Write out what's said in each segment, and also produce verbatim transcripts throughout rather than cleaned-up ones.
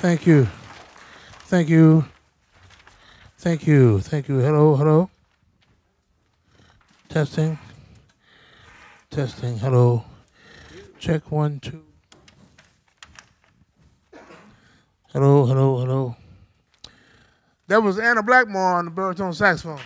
Thank you. Thank you. Thank you. Thank you. Hello, hello. Testing. Testing. Hello. Check one, two. Hello, hello, hello. That was Anna Blackmore on the baritone saxophone.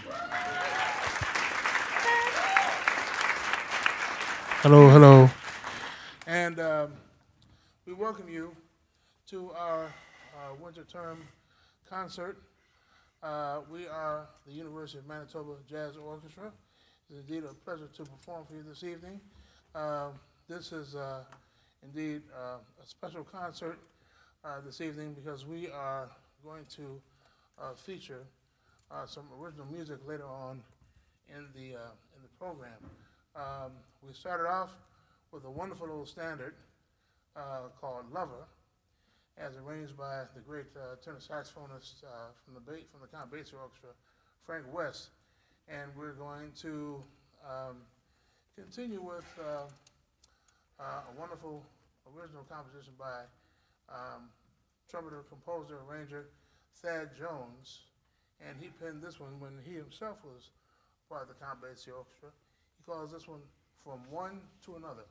Hello, hello. And um, we welcome you to our uh, winter term concert. Uh, we are the University of Manitoba Jazz Orchestra. It's indeed a pleasure to perform for you this evening. Uh, this is uh, indeed uh, a special concert uh, this evening because we are going to uh, feature uh, some original music later on in the, uh, in the program. Um, we started off with a wonderful old standard uh, called Lover, as arranged by the great uh, tenor saxophonist uh, from the ba from the Count Basie Orchestra, Frank West. And we're going to um, continue with uh, uh, a wonderful original composition by um, trumpeter, composer, arranger Thad Jones. And he penned this one when he himself was part of the Count Basie Orchestra. He calls this one From One to Another.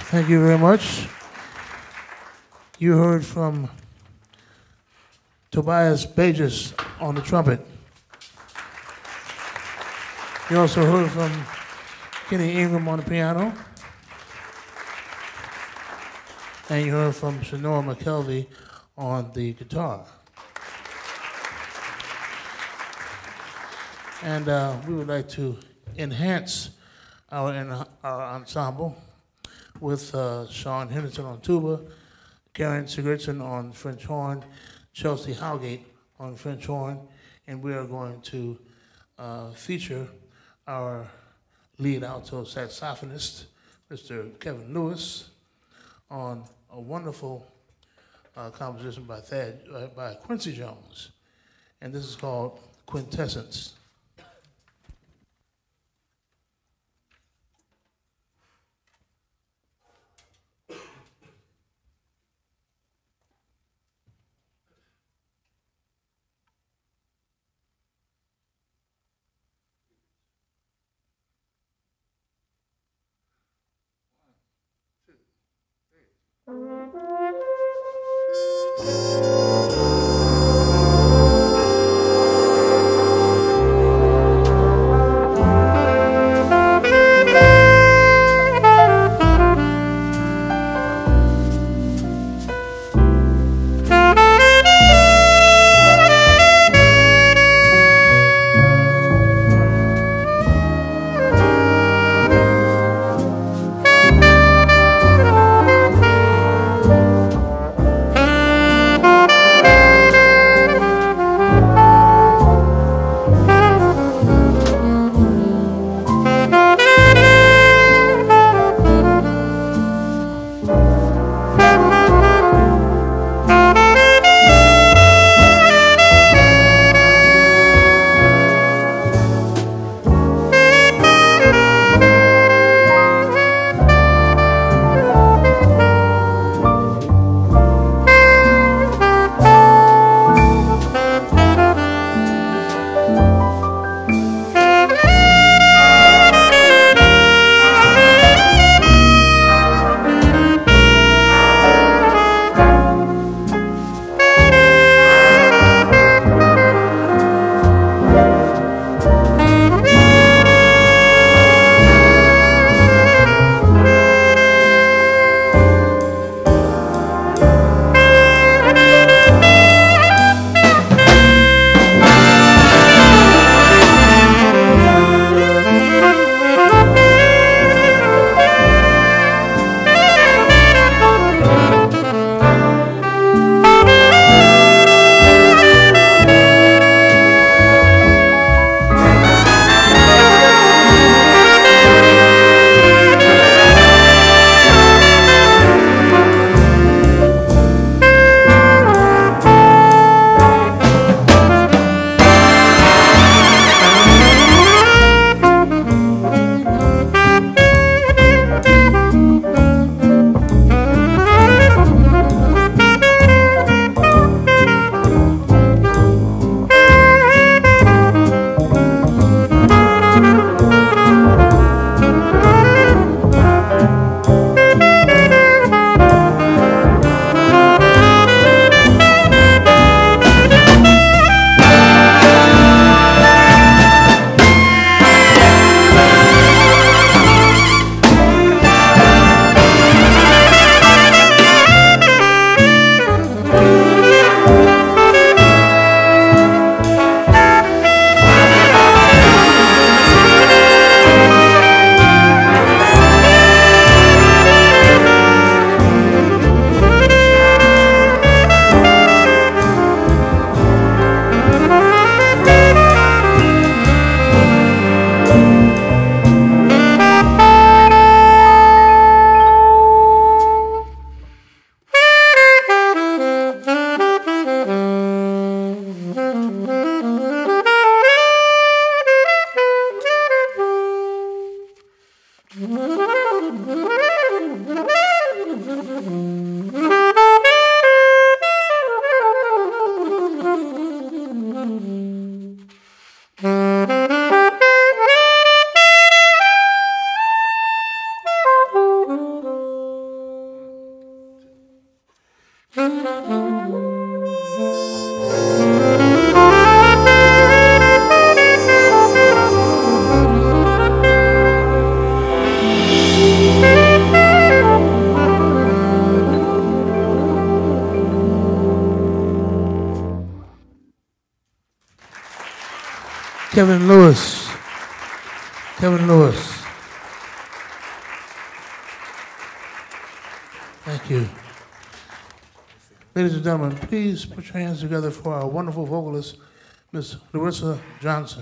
Thank you very much. You heard from Tobias Bages on the trumpet. You also heard from Kenny Ingram on the piano. And you heard from Sonora McKelvey on the guitar. And uh, we would like to enhance our, our ensemble with uh, Sean Henderson on tuba, Karen Sigurdsson on French horn, Chelsea Howgate on French horn, and we are going to uh, feature our lead alto saxophonist, Mister Kevin Lewis, on a wonderful uh, composition by Thad, uh, by Quincy Jones, and this is called Quintessence. Kevin Lewis. Kevin Lewis. Thank you. Ladies and gentlemen, please put your hands together for our wonderful vocalist, Miss Larissa Johnson.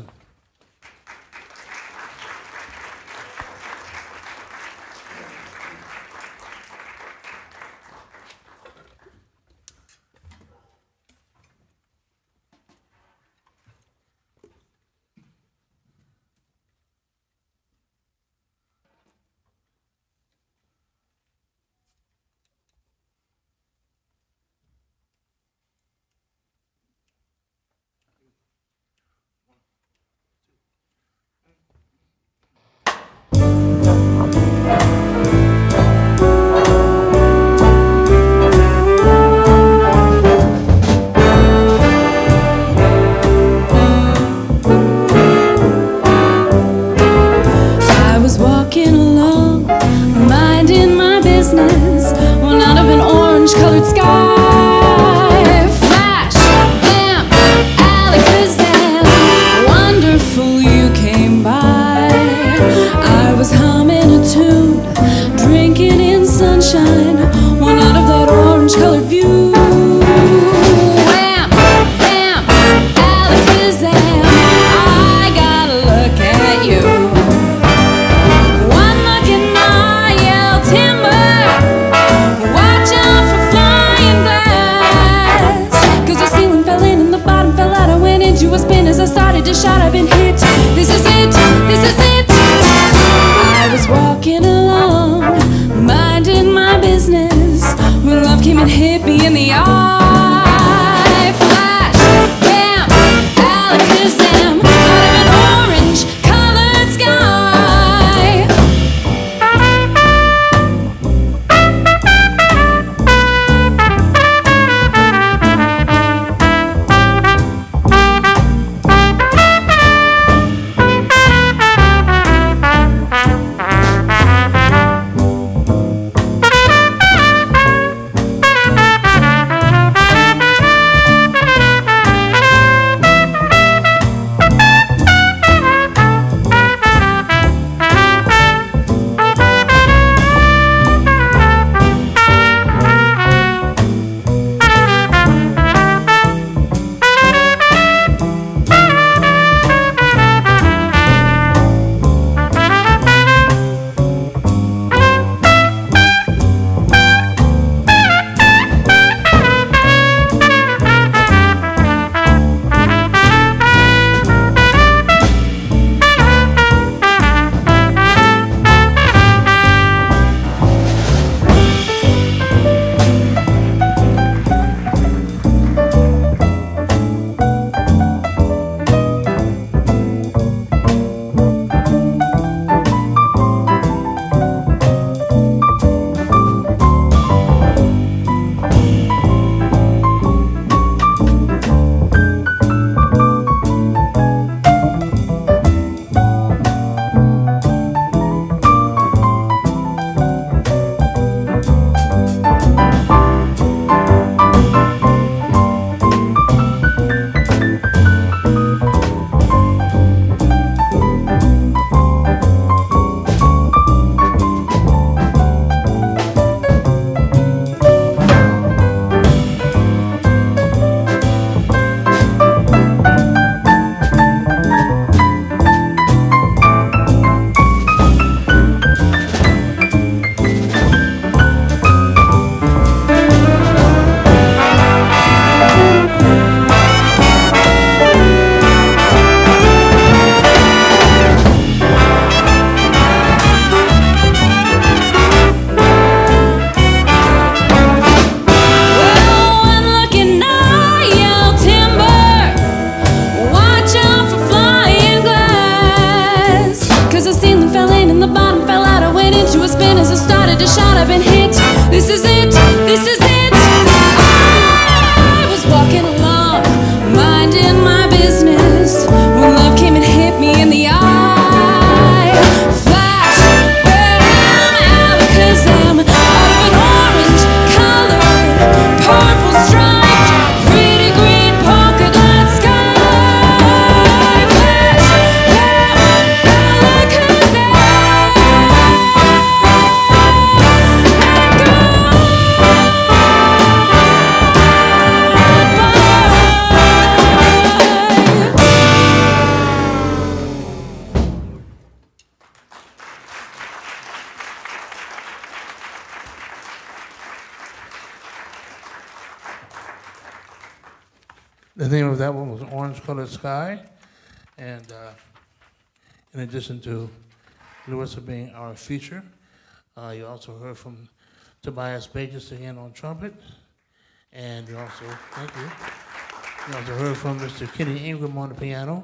The name of that one was Orange Colored Sky. And uh, in addition to Larissa being our feature, uh, you also heard from Tobias Bages again on trumpet. And you also, thank you. You also heard from Mister Kenny Ingram on the piano.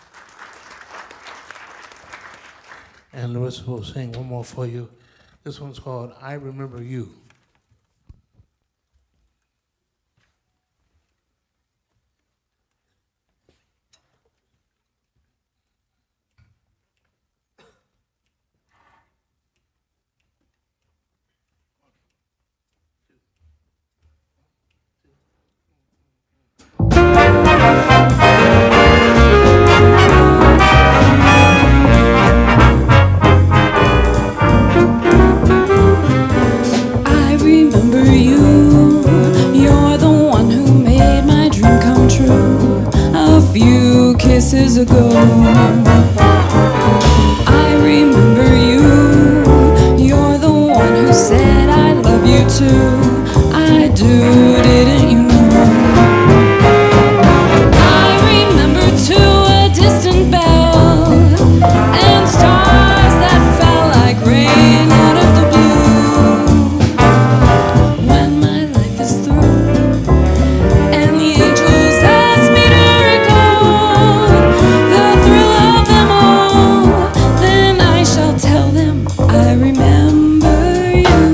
And Larissa will sing one more for you. This one's called I Remember You. Kisses ago, I remember you. You're the one who said I love you too. I do, didn't you know? I remember too a distant bell and stars that fell like rain out of the blue. When my life is through and the angels ask me to tell them I remember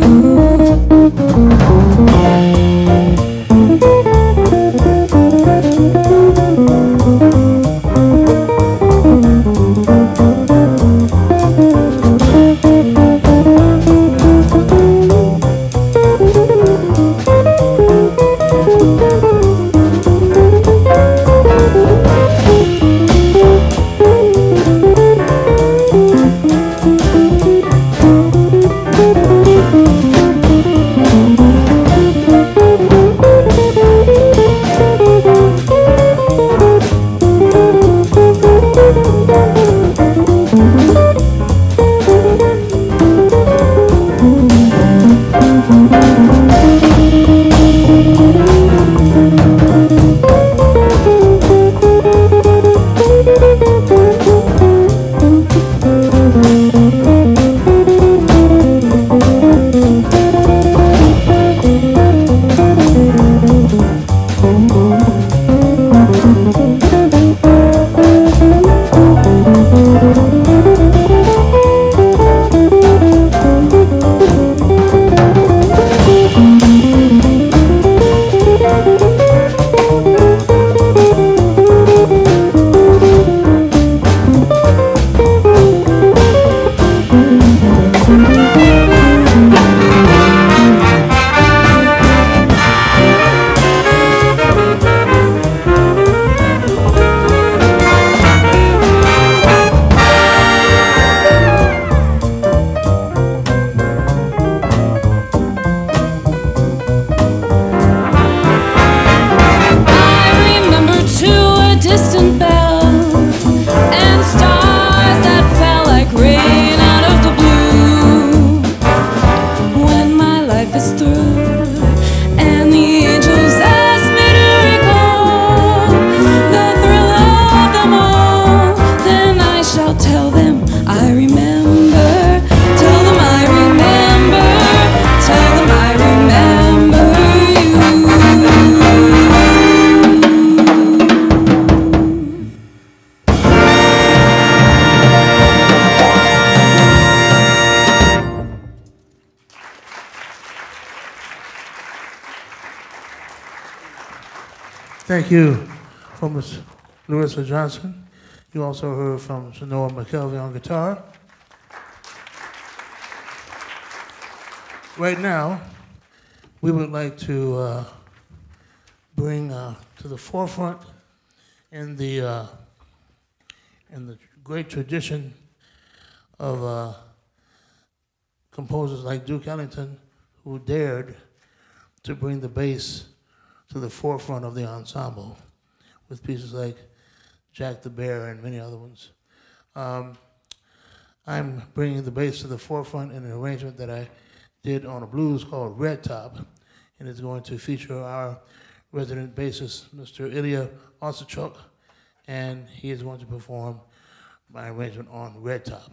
Thank you from Miz Larissa Johnson. You also heard from Sonora McKelvey on guitar. Right now, we would like to uh, bring uh, to the forefront in the uh, in the great tradition of uh, composers like Duke Ellington, who dared to bring the bass to the forefront of the ensemble with pieces like Jack the Bear and many other ones. Um, I'm bringing the bass to the forefront in an arrangement that I did on a blues called Red Top, and it's going to feature our resident bassist, Mister Ilya Osachuk, and he is going to perform my arrangement on Red Top.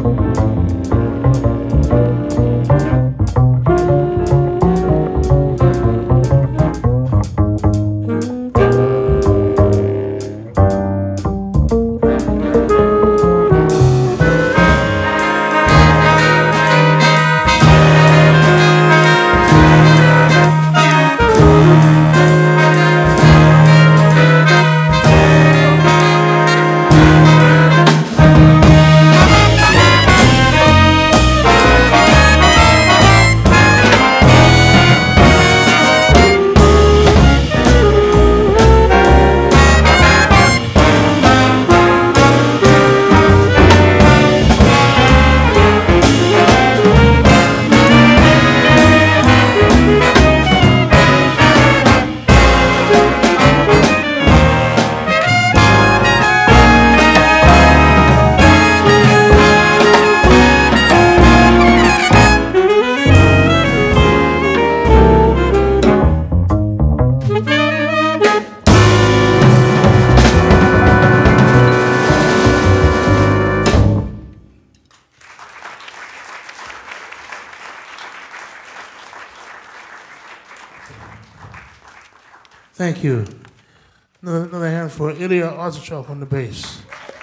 Thank you. Another, another hand for Ilya Orzachov on the bass.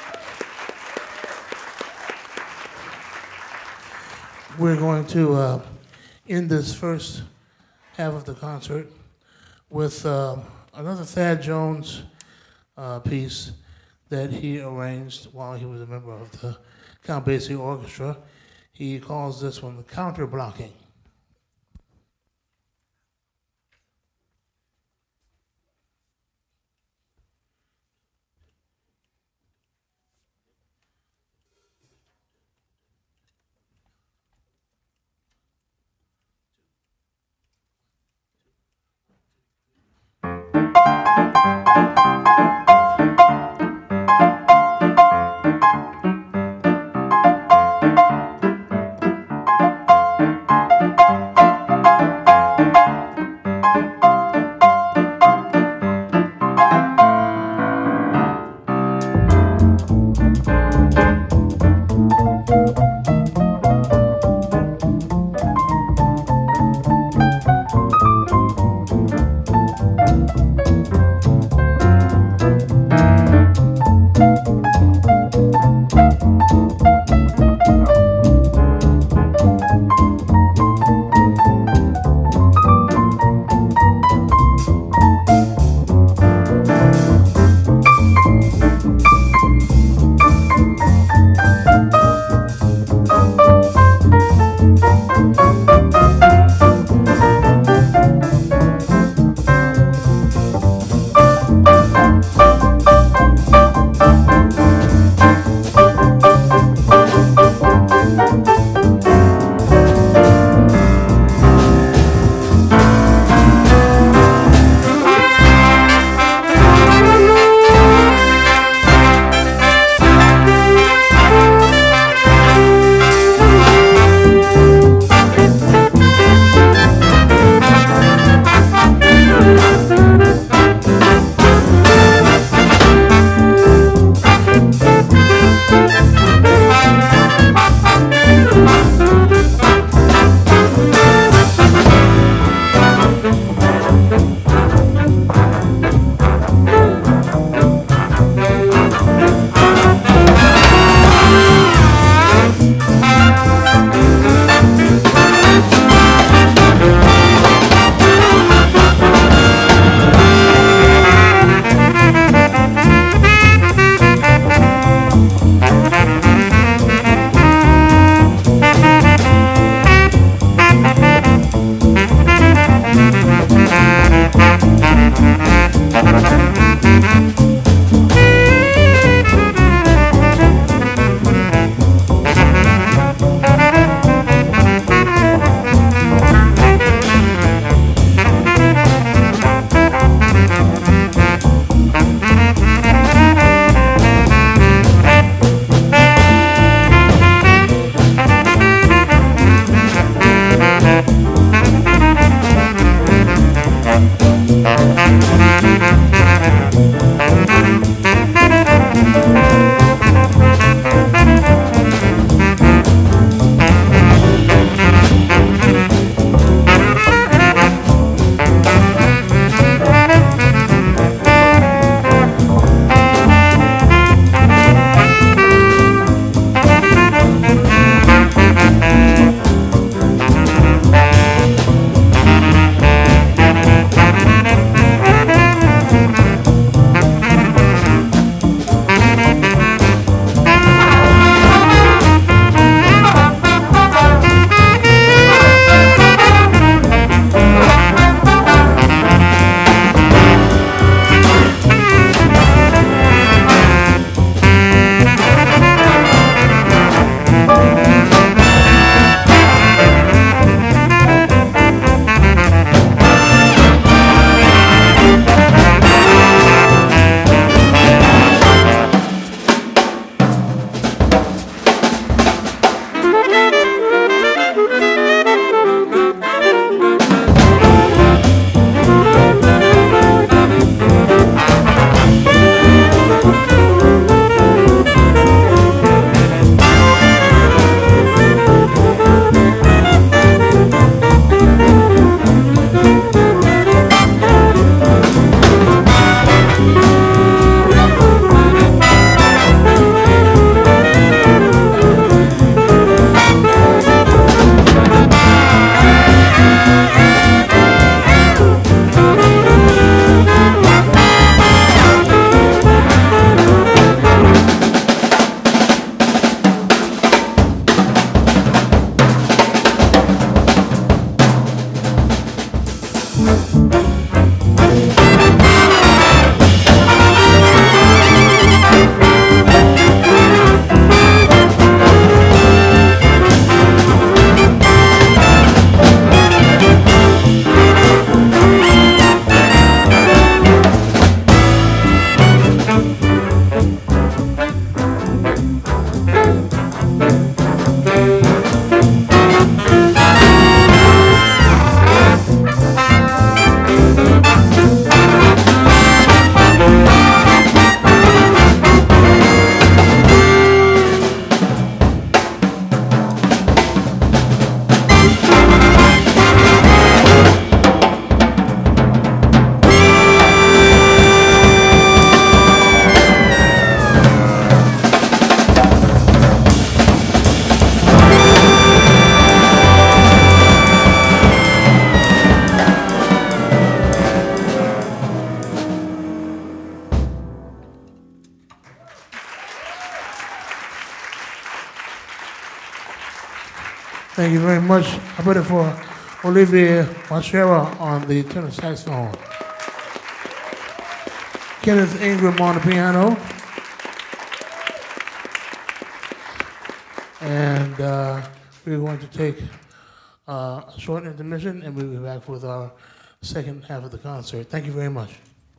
We're going to uh, end this first half of the concert with uh, another Thad Jones uh, piece that he arranged while he was a member of the Count Basie Orchestra. He calls this one Counter Blocking. Thank you very much. I put it for Olivier Machera on the tenor saxophone. Kenneth Ingram on the piano. And uh, we're going to take uh, a short intermission, and we'll be back with our second half of the concert. Thank you very much.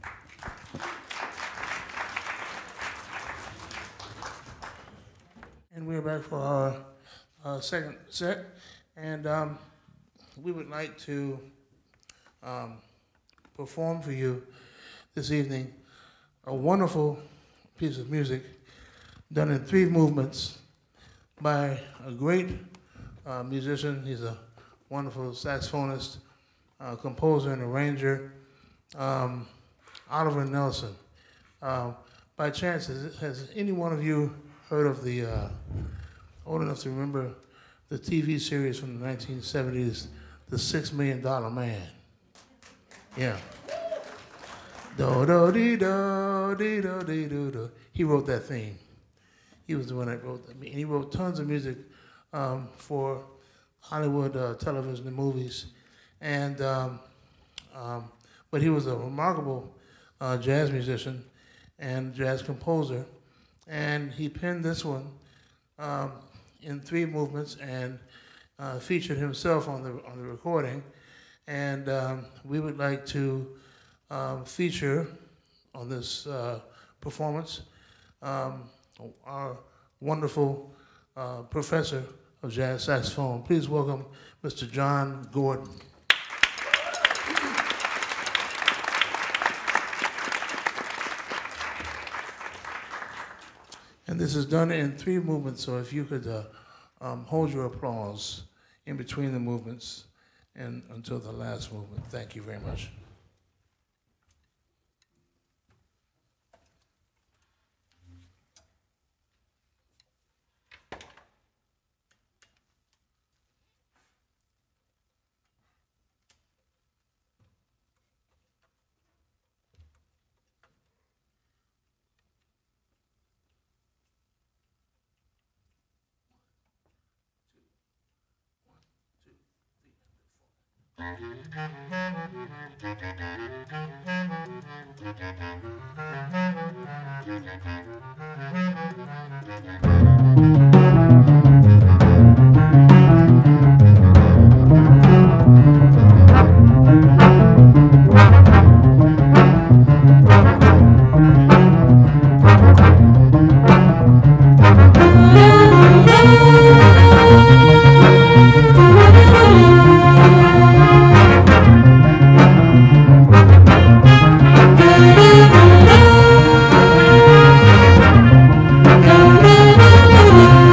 And we're back for our uh, second set, and um, we would like to um, perform for you this evening a wonderful piece of music done in three movements by a great uh, musician. He's a wonderful saxophonist, uh, composer, and arranger, um, Oliver Nelson. Uh, by chance, has, has any one of you heard of the, uh, old enough to remember the T V series from the nineteen seventies, The Six Million Dollar Man? Yeah. Do do dee do dee do dee do do. He wrote that theme. He was the one that wrote that. And he wrote tons of music um, for Hollywood uh, television and movies. And um, um, but he was a remarkable uh, jazz musician and jazz composer. And he penned this one um, in three movements and uh, featured himself on the on the recording. And um, we would like to um, feature on this uh, performance um, our wonderful uh, professor of jazz saxophone. Please welcome Mister John Gordon. And this is done in three movements, so if you could uh, um, hold your applause in between the movements and until the last movement. Thank you very much. Da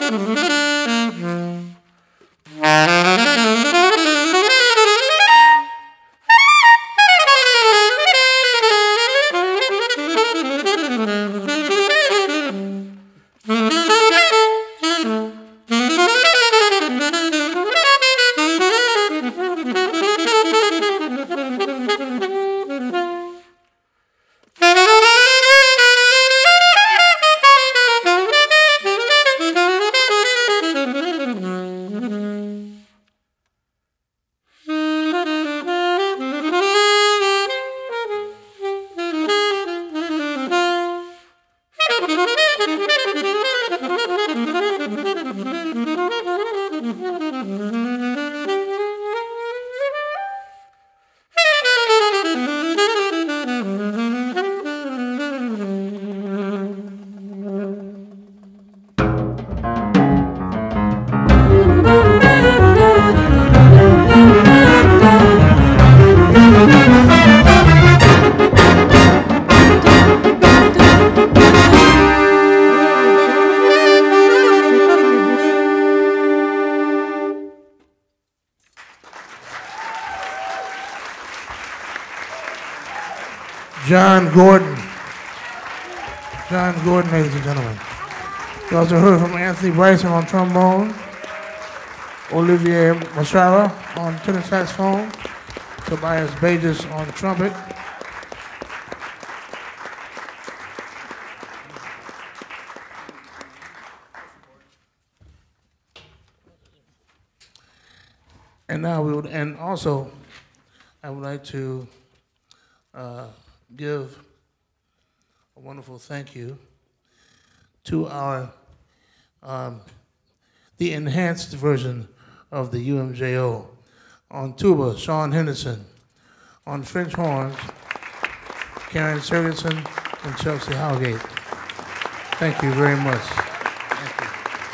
John Gordon. John Gordon, ladies and gentlemen. You also heard from Anthony Bryson on trombone, Olivier Machara on tenor saxophone, Tobias Bages on trumpet, and now we would, and also I would like to uh, give a wonderful thank you to our um, the enhanced version of the U M J O. On tuba, Sean Henderson. On French horns, Karen Sergensen and Chelsea Howgate. Thank you very much. Thank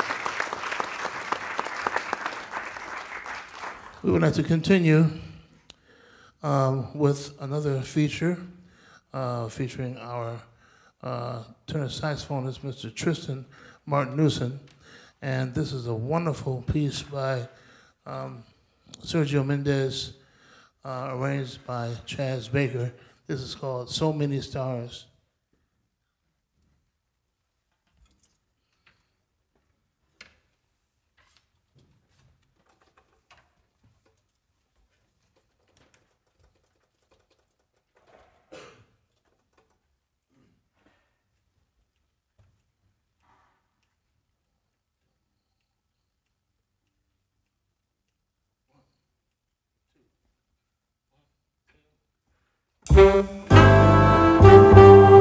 you. We would like to continue um, with another feature uh, featuring our uh, tenor saxophonist, Mister Tristan Martin-Newson. And this is a wonderful piece by um, Sergio Mendez, uh, arranged by Chaz Baker. This is called So Many Stars. Thank you.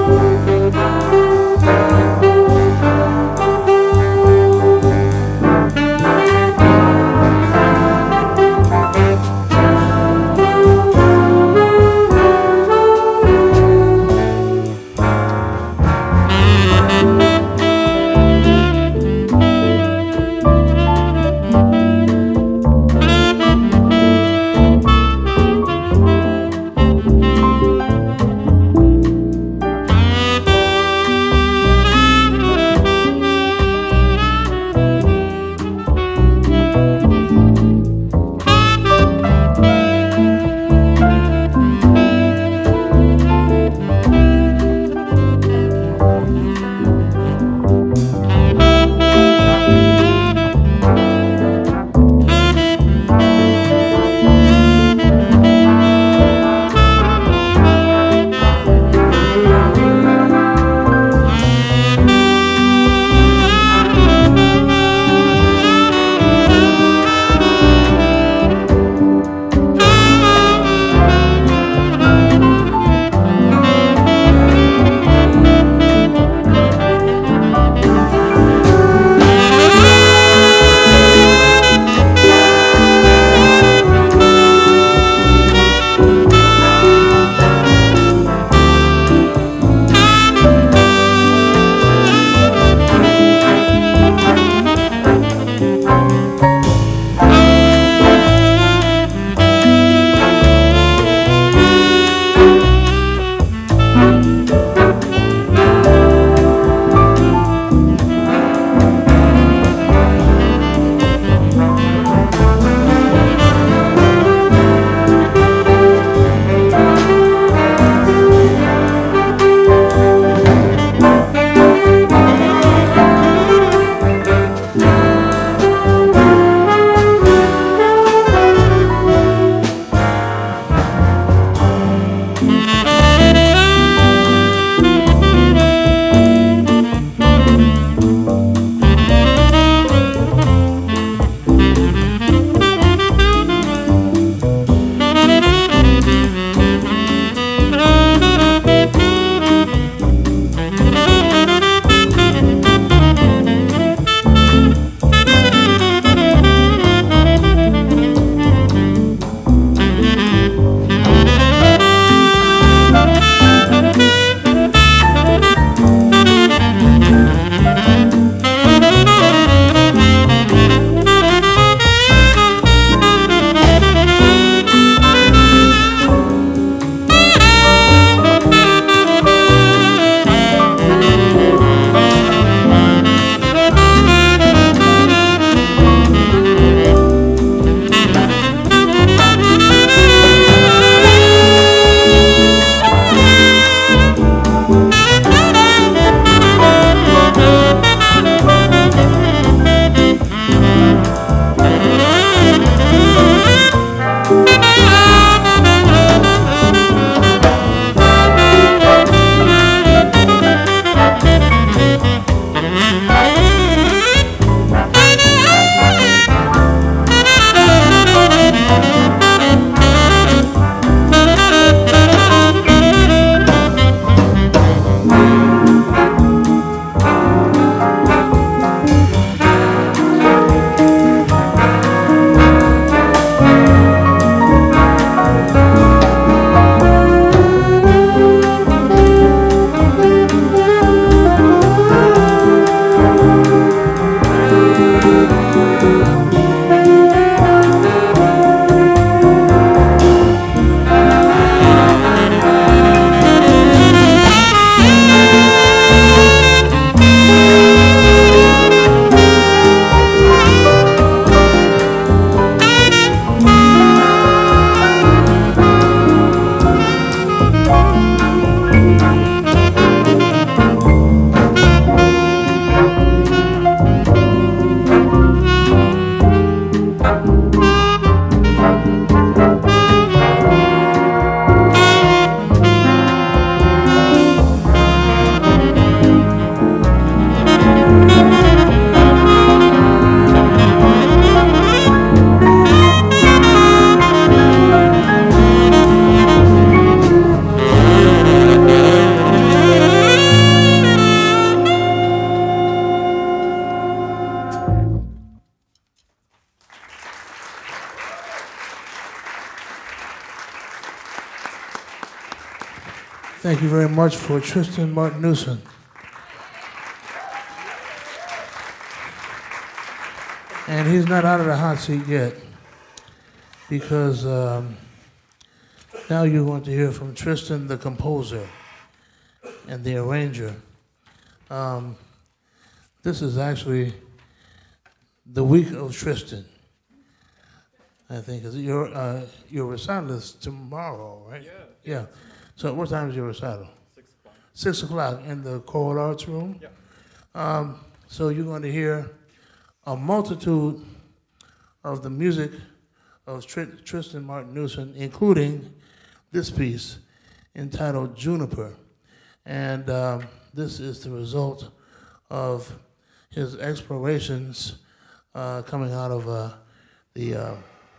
Thank you very much for Tristan Martin-Newson. And he's not out of the hot seat yet, because um, now you're going to hear from Tristan, the composer and the arranger. Um, this is actually the week of Tristan, I think. Is it your uh, your recital is tomorrow, right? Yeah. Yeah. So what time is your recital? Six o'clock. Six o'clock in the choral arts room. Yeah. Um, so you're going to hear a multitude of the music of Tr- Tristan Martin-Newson, including this piece entitled Juniper. And um, this is the result of his explorations uh, coming out of uh, the uh,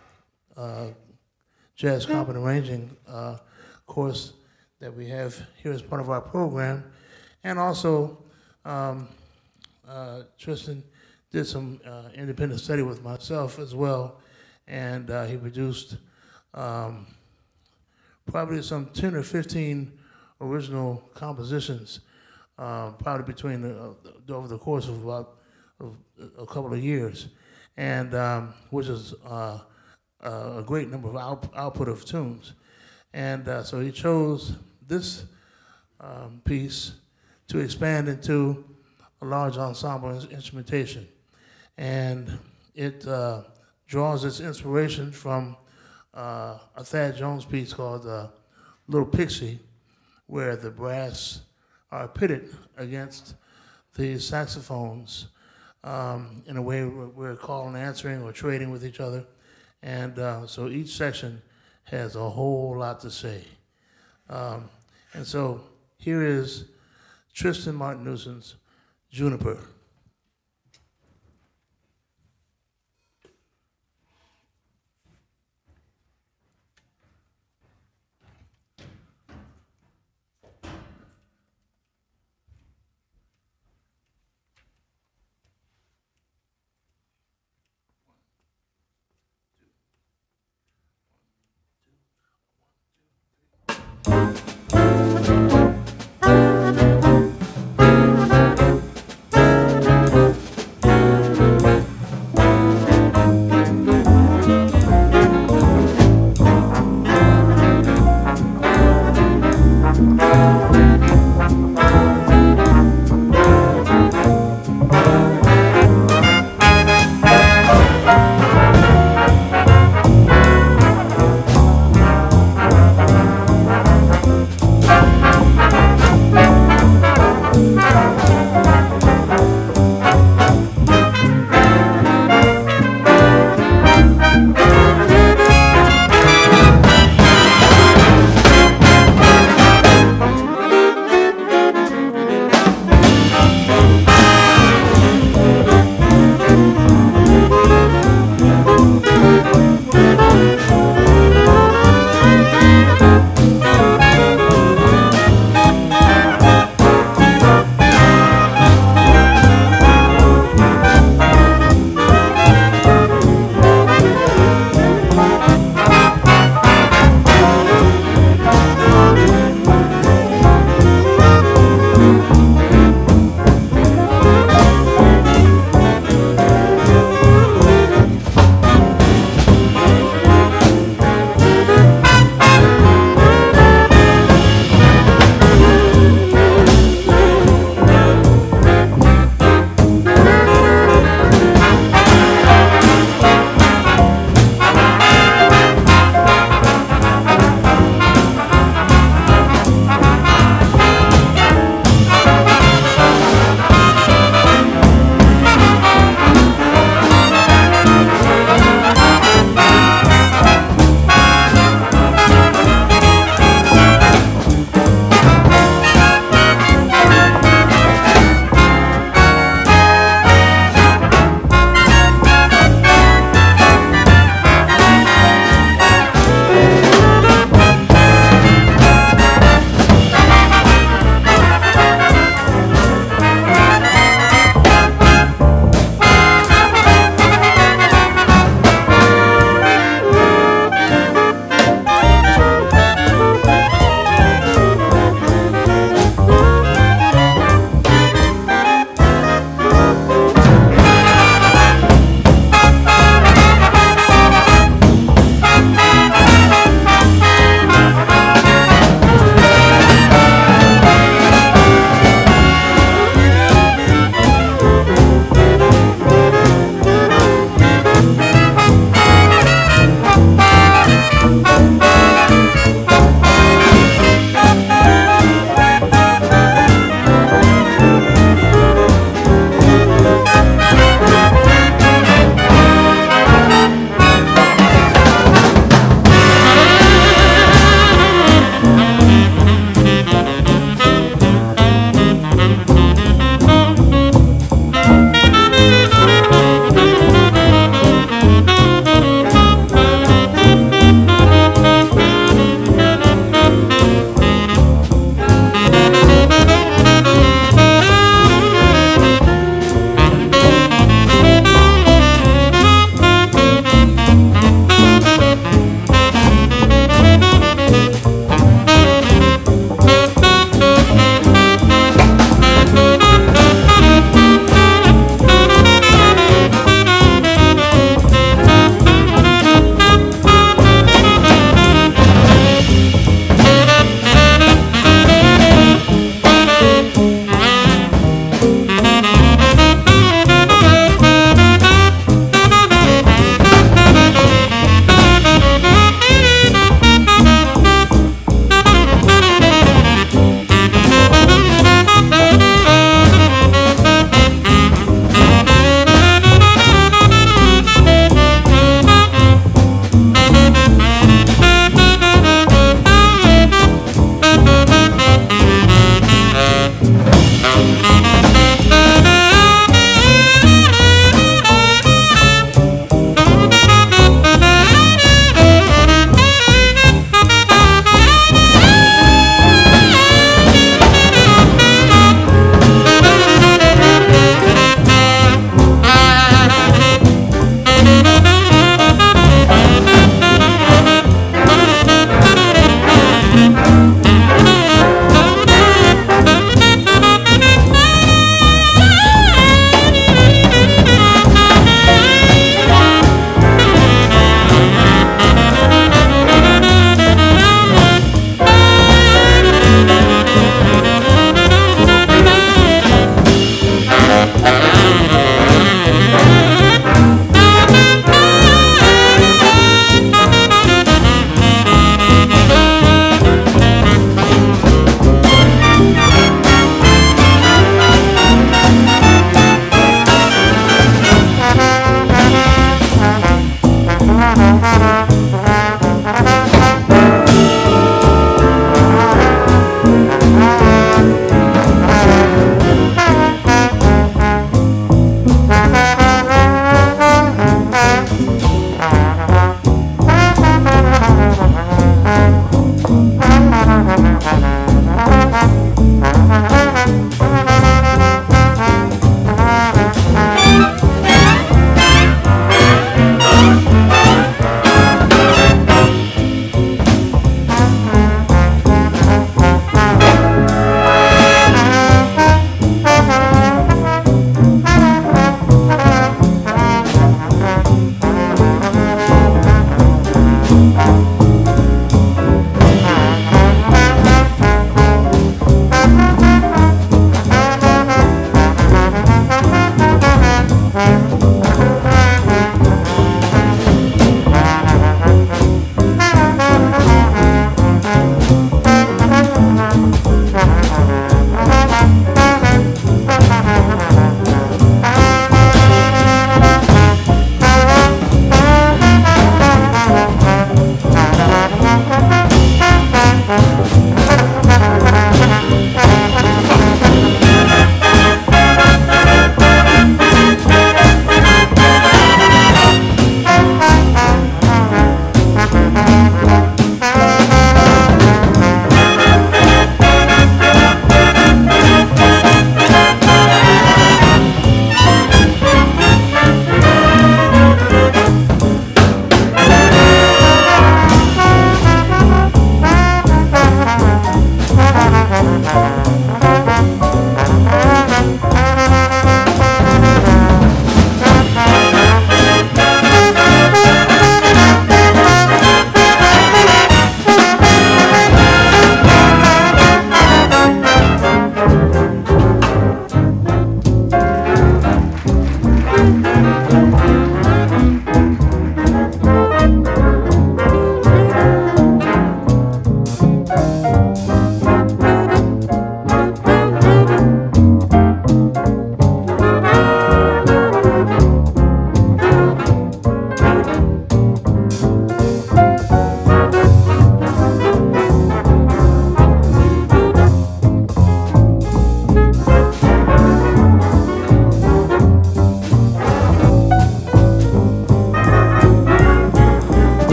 uh, jazz comp and arranging uh, course that we have here as part of our program. And also, um, uh, Tristan did some uh, independent study with myself as well, and uh, he produced um, probably some ten or fifteen original compositions, uh, probably between the, uh, over the course of about of a couple of years, and um, which is uh, a great number of out, output of tunes. And uh, so he chose this um, piece to expand into a large ensemble instrumentation. And it uh, draws its inspiration from uh, a Thad Jones piece called uh, Little Pixie, where the brass are pitted against the saxophones um, in a way where we're calling, answering, or trading with each other. And uh, so each section has a whole lot to say. Um, and so here is Tristan Martin-Newson's Juniper. Thank you.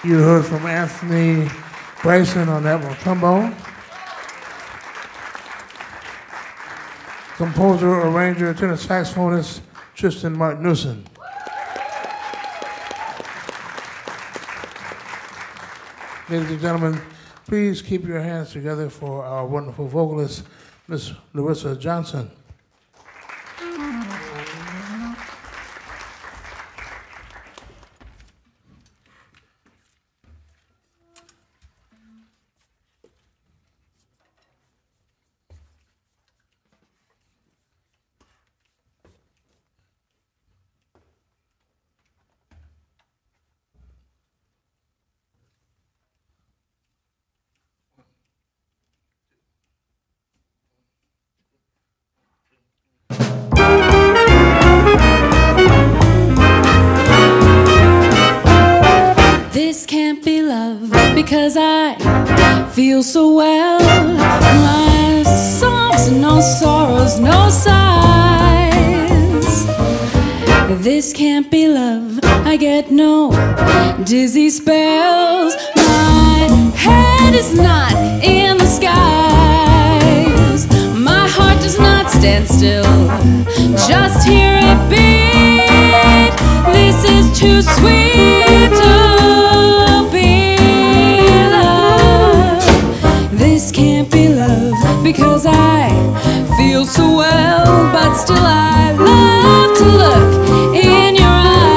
You heard from Anthony Bryson on that one, trombone. Composer, arranger, tenor saxophonist Tristan Martinussen. Ladies and gentlemen, please keep your hands together for our wonderful vocalist, Miss Larissa Johnson. This can't be love because I feel so well. My songs, no sorrows, no sighs. This can't be love. I get no dizzy spells. My head is not in the skies. My heart does not stand still. Just hear it beat. This is too sweet to be love. This can't be love because I feel so well, but still I love to look in your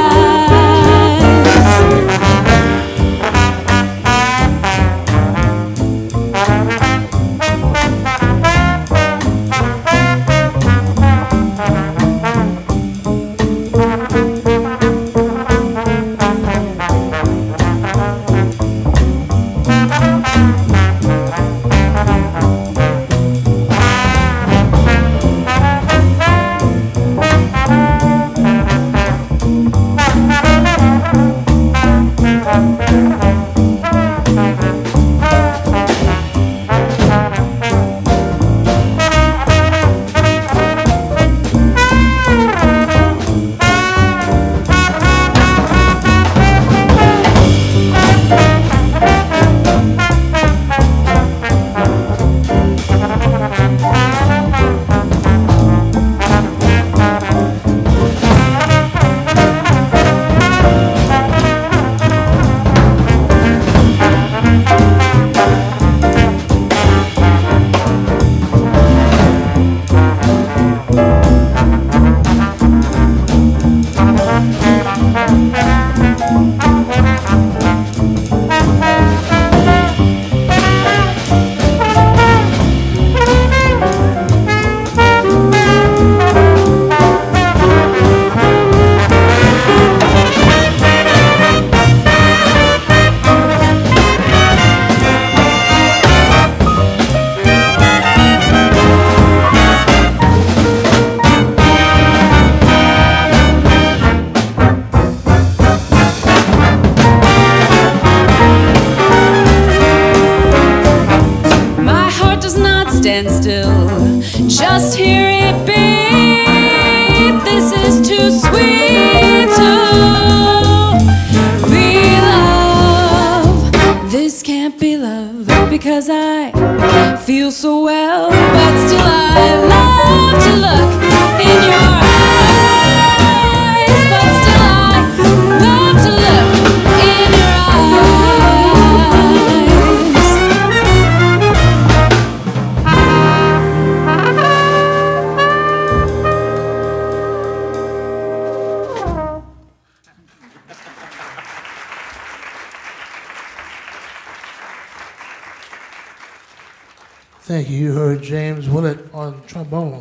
stand still. Just hear it beat. This is too sweet to be love. This can't be love because I feel so well, but still I love to look in your eyes. But still I love to look in your Thank you. You heard James Willett on trombone.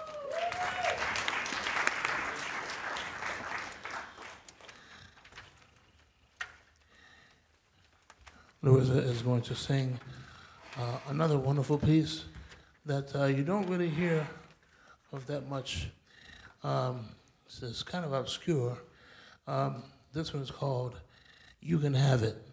Larissa is going to sing uh, another wonderful piece that uh, you don't really hear of that much. Um, it's, it's kind of obscure. Um, this one is called You Can Have It.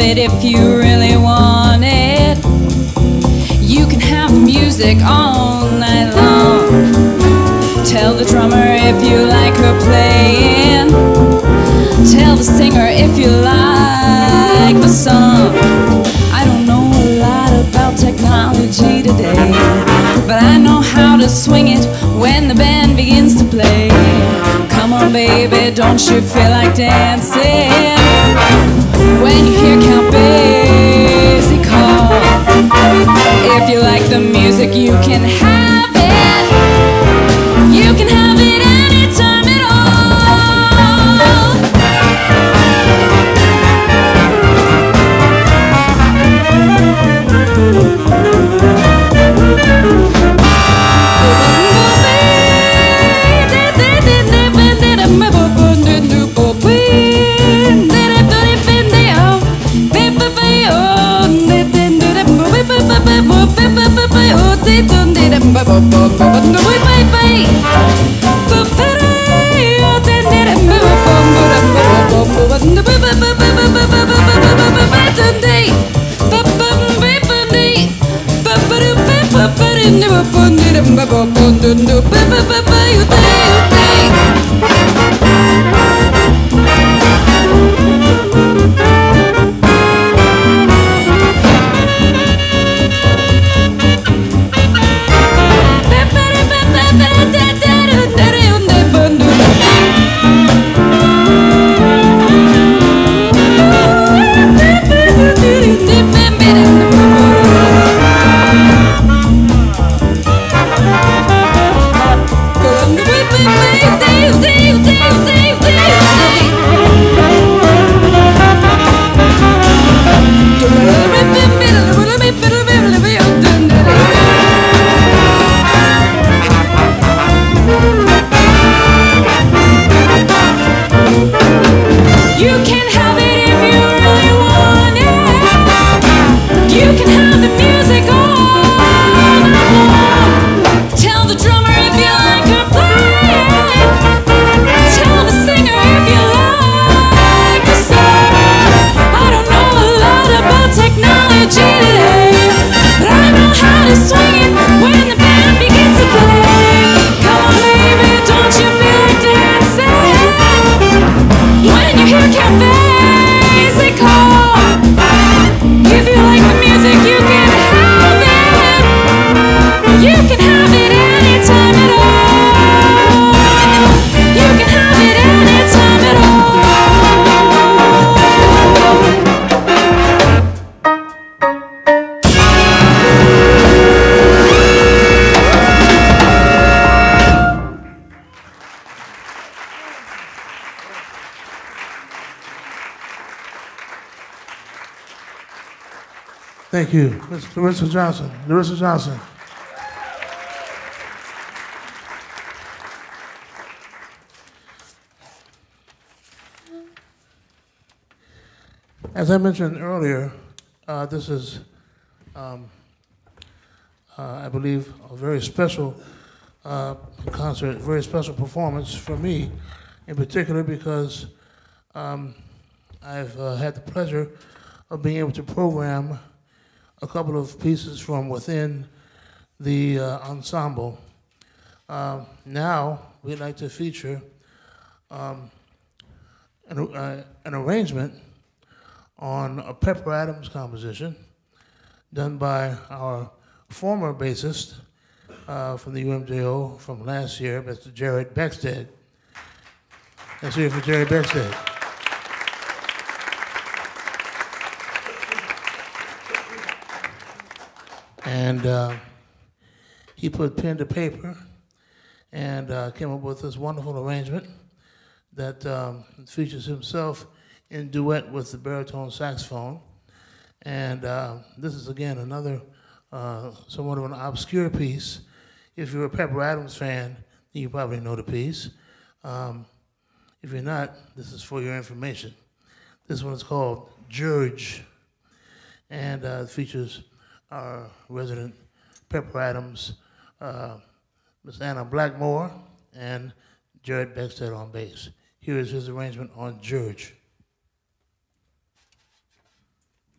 it if you really want it. You can have the music all night long. Tell the drummer if you like her playing. Tell the singer if you like the song. I don't know a lot about technology today, but I know how to swing it when the band begins to play. Come on baby, don't you feel like dancing? When you hear Count Basie call, if you like the music you can have it. You can have it anytime at all. Thank you, Miz Larissa Johnson. Larissa Johnson. As I mentioned earlier, uh, this is, um, uh, I believe, a very special uh, concert, very special performance for me, in particular because um, I've uh, had the pleasure of being able to program a couple of pieces from within the uh, ensemble. Uh, now, we'd like to feature um, an, uh, an arrangement on a Pepper Adams composition done by our former bassist uh, from the U M J O from last year, Mister Jared Beckstead. Let's hear it for Jared Beckstead. And uh, he put pen to paper and uh, came up with this wonderful arrangement that um, features himself in duet with the baritone saxophone. And uh, this is, again, another uh, somewhat of an obscure piece. If you're a Pepper Adams fan, then you probably know the piece. Um, if you're not, this is for your information. This one is called George, and uh, it features our resident Pepper Adams, uh, Miss Anna Blackmore, and Jared Beckstead on bass. Here is his arrangement on George.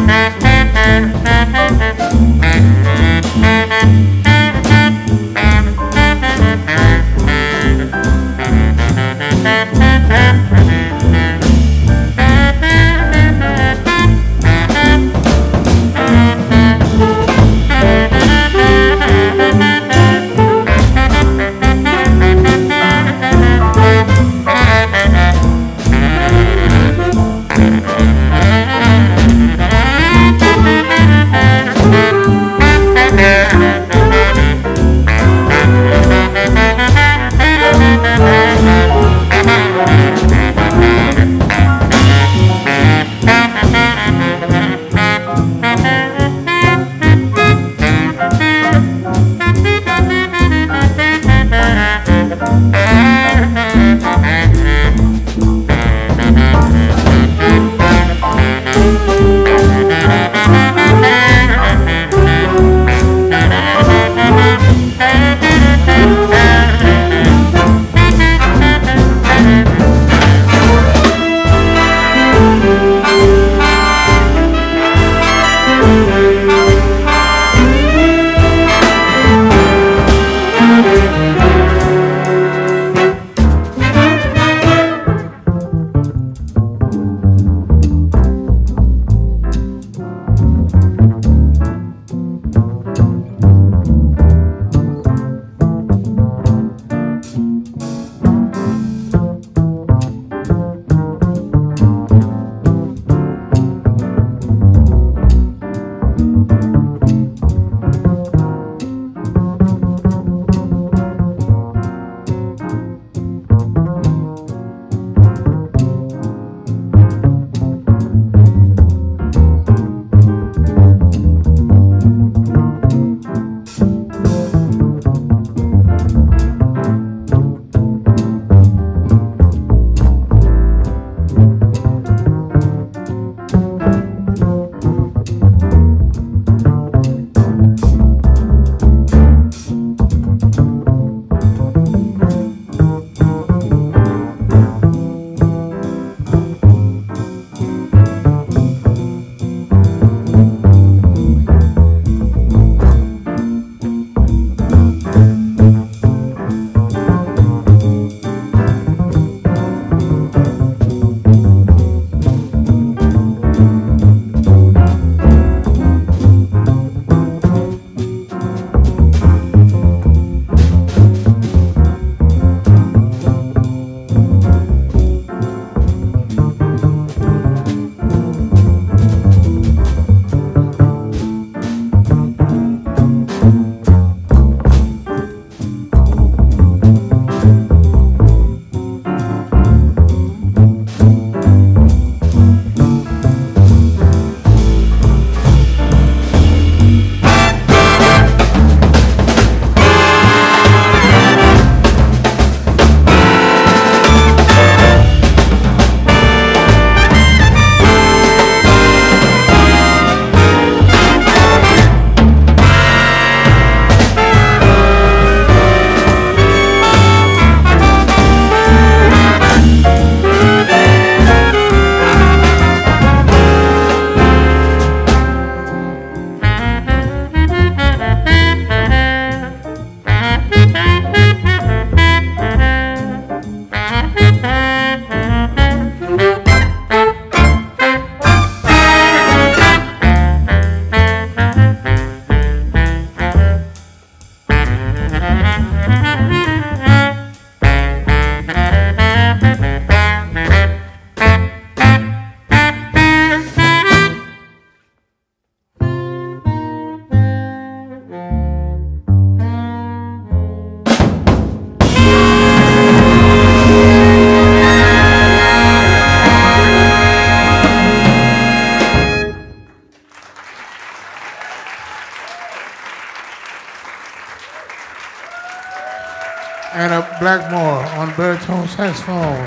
Anna Blackmore on baritone saxophone.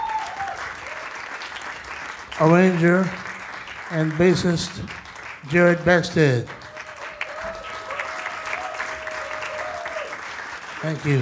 Arranger and bassist Jared Backstead. Thank you.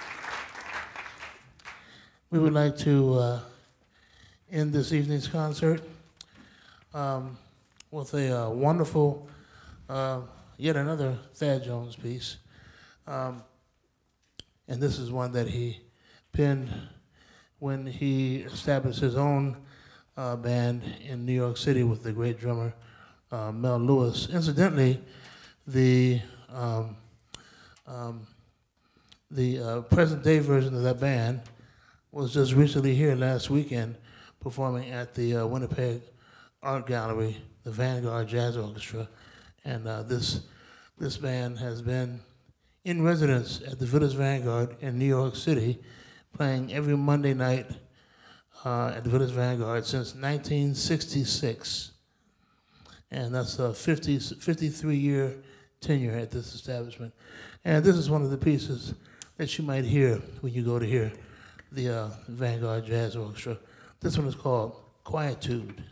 We would like to uh, end this evening's concert um, with a uh, wonderful, uh, yet another Thad Jones piece. Um, and this is one that he penned when he established his own uh, band in New York City with the great drummer uh, Mel Lewis. Incidentally, the um, um, the uh, present-day version of that band was just recently here last weekend performing at the uh, Winnipeg Art Gallery, the Vanguard Jazz Orchestra, and uh, this this band has been in residence at the Village Vanguard in New York City, playing every Monday night uh, at the Village Vanguard since nineteen sixty-six, and that's a fifty, fifty-three year tenure at this establishment. And this is one of the pieces that you might hear when you go to hear the uh, Vanguard Jazz Orchestra. This one is called Quietude.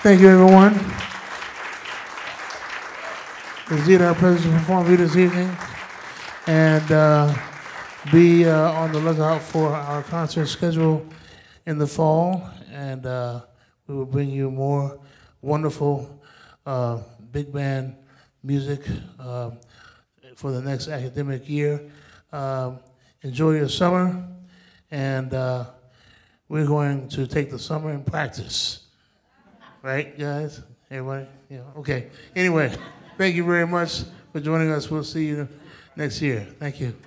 Thank you, everyone. It's indeed our pleasure to perform for you this evening. And uh, be uh, on the lookout for our concert schedule in the fall. And uh, we will bring you more wonderful uh, big band music uh, for the next academic year. Um, enjoy your summer. And uh, we're going to take the summer in practice. Right, guys? Everybody? Yeah, okay. Anyway, thank you very much for joining us. We'll see you next year. Thank you.